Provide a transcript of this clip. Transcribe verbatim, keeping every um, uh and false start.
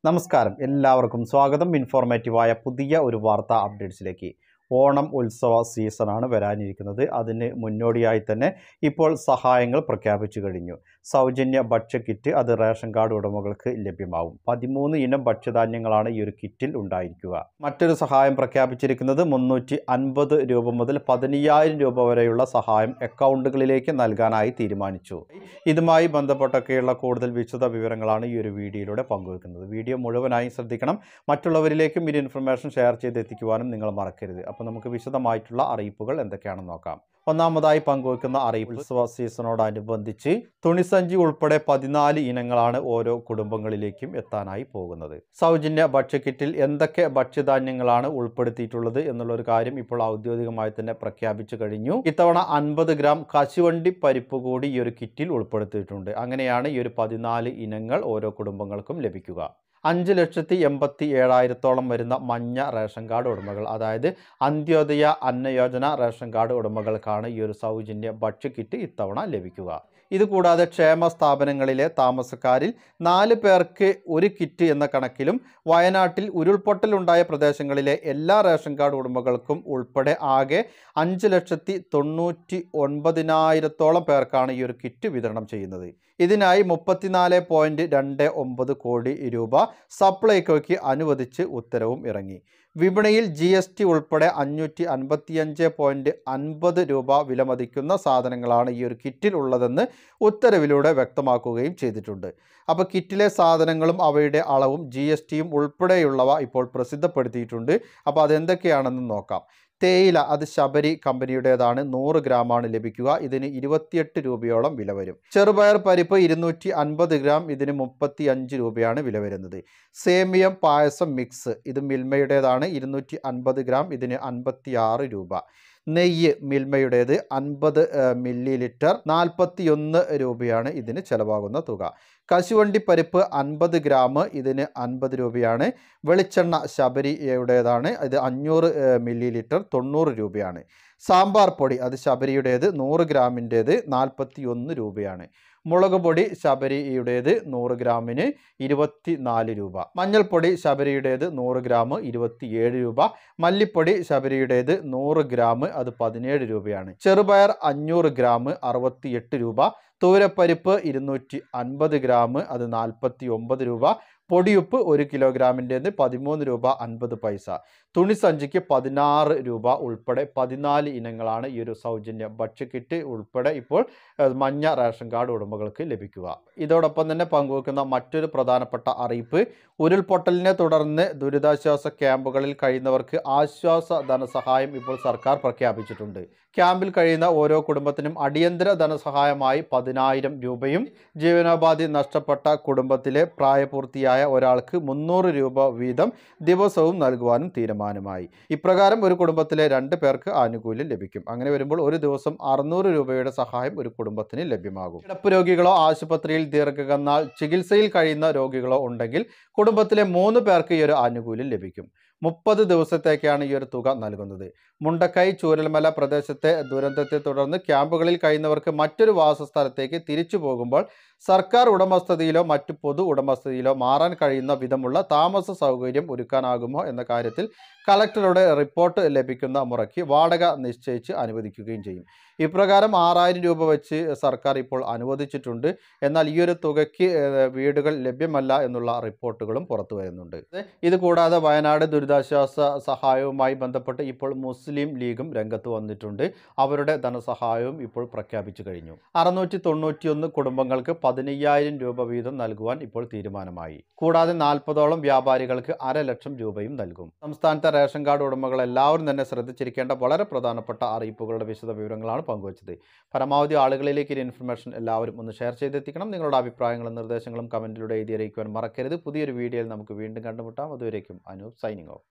നമസ്കാരം, എല്ലാവർക്കും സ്വാഗതം. ഇൻഫോർമേറ്റീവായ പുതിയ ഒരു വാർത്താ അപ്ഡേറ്റ്സിലേക്ക്. ഓണം ഉത്സവ സീസണാണ് വരാനിരിക്കുന്നത്. അതിന് മുന്നോടിയായി തന്നെ ഇപ്പോൾ സഹായങ്ങൾ പ്രഖ്യാപിച്ചു കഴിഞ്ഞു. സൗജന്യ ഭക്ഷ്യക്കിറ്റ് അത് റേഷൻ കാർഡ് ഉടമകൾക്ക് ലഭ്യമാവും. പതിമൂന്ന് ഇനം ഭക്ഷ്യധാന്യങ്ങളാണ് ഈ ഒരു കിറ്റിൽ ഉണ്ടായിരിക്കുക. മറ്റൊരു സഹായം പ്രഖ്യാപിച്ചിരിക്കുന്നത് മുന്നൂറ്റി അൻപത് രൂപ മുതൽ പതിനയ്യായിരം രൂപ വരെയുള്ള സഹായം അക്കൗണ്ടുകളിലേക്ക് നൽകാനായി തീരുമാനിച്ചു. ഇതുമായി ബന്ധപ്പെട്ടൊക്കെയുള്ള കൂടുതൽ വിശദ വിവരങ്ങളാണ് ഈ ഒരു വീഡിയോയിലൂടെ പങ്കുവെക്കുന്നത്. വീഡിയോ മുഴുവനായും ശ്രദ്ധിക്കണം. മറ്റുള്ളവരിലേക്കും ഈ ഇൻഫർമേഷൻ ഷെയർ ചെയ്തെത്തിക്കുവാനും നിങ്ങൾ മറക്കരുത്. അപ്പോൾ നമുക്ക് വിശദമായിട്ടുള്ള അറിയിപ്പുകൾ എന്തൊക്കെയാണെന്ന് നോക്കാം. ഒന്നാമതായി പങ്കുവെക്കുന്ന അറിയിപ്പ്, ഉത്സവ സീസണോടനുബന്ധിച്ച് തുണിസഞ്ചി ഉൾപ്പെടെ പതിനാല് ഇനങ്ങളാണ് ഓരോ കുടുംബങ്ങളിലേക്കും എത്താനായി പോകുന്നത്. സൗജന്യ ഭക്ഷ്യക്കിറ്റിൽ എന്തൊക്കെ ഭക്ഷ്യധാന്യങ്ങളാണ് ഉൾപ്പെടുത്തിയിട്ടുള്ളത് എന്നുള്ളൊരു കാര്യം ഇപ്പോൾ ഔദ്യോഗികമായി തന്നെ പ്രഖ്യാപിച്ചു കഴിഞ്ഞു. ഇത്തവണ അൻപത് ഗ്രാം കശുവണ്ടി പരിപ്പ് കൂടി ഈ ഒരു കിറ്റിൽ ഉൾപ്പെടുത്തിയിട്ടുണ്ട്. അങ്ങനെയാണ് ഈ ഒരു പതിനാല് ഇനങ്ങൾ ഓരോ കുടുംബങ്ങൾക്കും ലഭിക്കുക. അഞ്ച് ലക്ഷത്തി എൺപത്തി ഏഴായിരത്തോളം വരുന്ന മഞ്ഞ റേഷൻ കാർഡ് ഉടമകൾ, അതായത് അന്ത്യോദയ അന്നയോജന റേഷൻ കാർഡ് ഉടമകൾക്കാണ് ഈ ഒരു സൗജന്യ ഭക്ഷ്യക്കിറ്റ് ഇത്തവണ ലഭിക്കുക. ഇതുകൂടാതെ ക്ഷേമ സ്ഥാപനങ്ങളിലെ താമസക്കാരിൽ നാല് പേർക്ക് ഒരു കിറ്റ് എന്ന കണക്കിലും വയനാട്ടിൽ ഉരുൾപൊട്ടലുണ്ടായ പ്രദേശങ്ങളിലെ എല്ലാ റേഷൻ കാർഡ് ഉടമകൾക്കും ഉൾപ്പെടെ ആകെ അഞ്ച് ലക്ഷത്തി തൊണ്ണൂറ്റി ഒൻപതിനായിരത്തോളം പേർക്കാണ് ഈ ഒരു കിറ്റ് വിതരണം ചെയ്യുന്നത്. ഇതിനായി മുപ്പത്തിനാല് പോയിൻറ്റ് രണ്ട് ഒമ്പത് കോടി രൂപ സപ്ലൈകോയ്ക്ക് അനുവദിച്ച് ഉത്തരവും ഇറങ്ങി. വിപണിയിൽ ജി എസ് ടി ഉൾപ്പെടെ അഞ്ഞൂറ്റി അൻപത്തിയഞ്ച് പോയിൻറ്റ് അൻപത് രൂപ വിലമതിക്കുന്ന സാധനങ്ങളാണ് ഈ ഒരു കിറ്റിൽ ഉള്ളതെന്ന് ഉത്തരവിലൂടെ വ്യക്തമാക്കുകയും ചെയ്തിട്ടുണ്ട്. അപ്പോൾ കിറ്റിലെ സാധനങ്ങളും അവയുടെ അളവും ജി എസ് ടിയും ഉൾപ്പെടെയുള്ളവ ഇപ്പോൾ പ്രസിദ്ധപ്പെടുത്തിയിട്ടുണ്ട്. അപ്പോൾ അതെന്തൊക്കെയാണെന്ന് നോക്കാം. തേയില അത് ശബരി കമ്പനിയുടേതാണ്. നൂറ് ഗ്രാമാണ് ലഭിക്കുക. ഇതിന് ഇരുപത്തിയെട്ട് രൂപയോളം വില വരും. ചെറുപയർ പരിപ്പ് ഇരുന്നൂറ്റി അൻപത് ഗ്രാം, ഇതിന് മുപ്പത്തി അഞ്ച് രൂപയാണ് വില വരുന്നത്. സേമിയം പായസം മിക്സ് ഇത് മിൽമയുടേതാണ്. ഇരുന്നൂറ്റി അൻപത് ഗ്രാം, ഇതിന് അൻപത്തി ആറ് രൂപ. നെയ്യ് മിൽമയുടേത് അൻപത് മില്ലി ലിറ്റർ, നാൽപ്പത്തി ഒന്ന് രൂപയാണ് ഇതിന് ചിലവാകുന്ന തുക. കശുവണ്ടി പരിപ്പ് അൻപത് ഗ്രാം, ഇതിന് അൻപത് രൂപയാണ്. വെളിച്ചെണ്ണ ശബരിയുടേതാണ്. ഇത് അഞ്ഞൂറ് മില്ലി ലിറ്റർ, തൊണ്ണൂറ് രൂപയാണ്. സാമ്പാർ പൊടി അത് ശബരിയുടേത് നൂറ് ഗ്രാമിൻ്റേത് നാൽപ്പത്തി ഒന്ന് രൂപയാണ്. മുളക് പൊടി ശബരിയുടേത് നൂറ് ഗ്രാമിന് ഇരുപത്തി നാല് രൂപ. മഞ്ഞൾപ്പൊടി ശബരിയുടേത് നൂറ് ഗ്രാം ഇരുപത്തിയേഴ് രൂപ. മല്ലിപ്പൊടി ശബരിയുടേത് നൂറ് ഗ്രാം അത് പതിനേഴ് രൂപയാണ്. ചെറുപയർ അഞ്ഞൂറ് ഗ്രാം അറുപത്തിയെട്ട് രൂപ. തൂരപ്പരിപ്പ് ഇരുന്നൂറ്റി അൻപത് ഗ്രാം അത് നാൽപ്പത്തി ഒമ്പത് രൂപ. പൊടിയുപ്പ് ഒരു കിലോഗ്രാമിൻ്റേത് പതിമൂന്ന് രൂപ അൻപത് പൈസ. തുണിസഞ്ചിക്ക് പതിനാറ് രൂപ ഉൾപ്പെടെ പതിനാല് ഇനങ്ങളാണ് ഈ ഒരു സൗജന്യ ഭക്ഷ്യക്കിറ്റ് ഉൾപ്പെടെ ഇപ്പോൾ മഞ്ഞ റേഷൻ കാർഡ് ഉടമകൾക്ക് ലഭിക്കുക. ഇതോടൊപ്പം തന്നെ പങ്കുവെക്കുന്ന മറ്റൊരു പ്രധാനപ്പെട്ട അറിയിപ്പ്, ഉരുൾപൊട്ടലിനെ തുടർന്ന് ദുരിതാശ്വാസ ക്യാമ്പുകളിൽ കഴിയുന്നവർക്ക് ആശ്വാസ ധനസഹായം ഇപ്പോൾ സർക്കാർ പ്രഖ്യാപിച്ചിട്ടുണ്ട്. ക്യാമ്പിൽ കഴിയുന്ന ഓരോ കുടുംബത്തിനും അടിയന്തര ധനസഹായമായി പതിനായിരം രൂപയും ജീവനോപാധി നഷ്ടപ്പെട്ട കുടുംബത്തിലെ പ്രായപൂർത്തിയായ ഒരാൾക്ക് മുന്നൂറ് രൂപ വീതം ദിവസവും നൽകുവാനും തീരുമാനമായി. ഇപ്രകാരം ഒരു കുടുംബത്തിലെ രണ്ട് പേർക്ക് ആനുകൂല്യം ലഭിക്കും. അങ്ങനെ വരുമ്പോൾ ഒരു ദിവസം അറുന്നൂറ് രൂപയുടെ സഹായം ഒരു കുടുംബത്തിന് ലഭ്യമാകും. കിടപ്പ് രോഗികളോ ആശുപത്രിയിൽ ദീർഘനാൾ ചികിത്സയിൽ കഴിയുന്ന രോഗികളോ ഉണ്ടെങ്കിൽ കുടുംബത്തിലെ മൂന്ന് പേർക്ക് ഈ ഒരു ആനുകൂല്യം ലഭിക്കും. മുപ്പത് ദിവസത്തേക്കാണ് ഈ ഒരു തുക നൽകുന്നത്. മുണ്ടക്കൈ ചൂരൽമല പ്രദേശത്തെ ദുരന്തത്തെ തുടർന്ന് ക്യാമ്പുകളിൽ കഴിയുന്നവർക്ക് മറ്റൊരു വാസസ്ഥലത്തേക്ക് തിരിച്ചു പോകുമ്പോൾ സർക്കാർ ഉടമസ്ഥതയിലോ മറ്റു പൊതു ഉടമസ്ഥതയിലോ മാറാൻ കഴിയുന്ന വിധമുള്ള താമസ സൗകര്യം ഒരുക്കാനാകുമോ എന്ന കാര്യത്തിൽ കളക്ടറുടെ റിപ്പോർട്ട് ലഭിക്കുന്ന മുറയ്ക്ക് വാടക നിശ്ചയിച്ച് അനുവദിക്കുകയും ചെയ്യും. ഇപ്രകാരം ആറായിരം രൂപ വെച്ച് സർക്കാർ ഇപ്പോൾ അനുവദിച്ചിട്ടുണ്ട്. എന്നാൽ ഈ ഒരു തുകയ്ക്ക് വീടുകൾ ലഭ്യമല്ല എന്നുള്ള റിപ്പോർട്ടുകളും പുറത്തു വരുന്നുണ്ട്. ഇത് കൂടാതെ വയനാട് ദുരിതാശ്വാസ സഹായവുമായി ബന്ധപ്പെട്ട് ഇപ്പോൾ മുസ്ലിം ലീഗും രംഗത്ത് വന്നിട്ടുണ്ട്. അവരുടെ ധനസഹായവും ഇപ്പോൾ പ്രഖ്യാപിച്ചു കഴിഞ്ഞു. അറുന്നൂറ്റി തൊണ്ണൂറ്റി ഒന്ന് കുടുംബങ്ങൾക്ക് പതിനയ്യായിരം രൂപ വീതം നൽകുവാൻ ഇപ്പോൾ തീരുമാനമായി. കൂടാതെ നാൽപ്പതോളം വ്യാപാരികൾക്ക് അര ലക്ഷം രൂപയും നൽകും. സംസ്ഥാനത്തെ റേഷൻ കാർഡ് ഉടമകൾ എല്ലാവരും തന്നെ ശ്രദ്ധിച്ചിരിക്കേണ്ട വളരെ പ്രധാനപ്പെട്ട അറിയിപ്പുകളുടെ വിശദ വിവരങ്ങളാണ് പങ്കുവച്ചത്. പരമാവധി ആളുകളിലേക്ക് ഈ ഇൻഫർമേഷൻ എല്ലാവരും ഒന്ന് ഷെയർ ചെയ്തെത്തിക്കണം. നിങ്ങളുടെ അഭിപ്രായങ്ങളും നിർദ്ദേശങ്ങളും കമൻറ്റിലൂടെ എഴുതി അറിയിക്കുവാൻ മറക്കരുത്. പുതിയൊരു വീഡിയോയിൽ നമുക്ക് വീണ്ടും കണ്ടുമുട്ടാം. അതുവരേക്കും അനൂപ് സൈനിങ് ഓഫ്.